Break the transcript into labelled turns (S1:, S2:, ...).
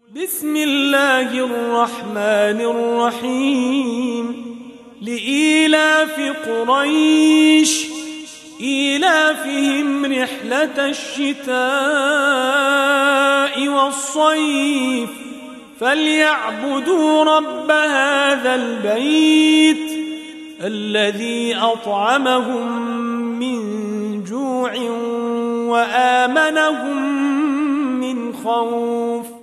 S1: بسم الله الرحمن الرحيم لإيلاف قريش إيلافهم رحلة الشتاء والصيف فليعبدوا رب هذا البيت الذي أطعمهم من جوع وآمنهم من خوف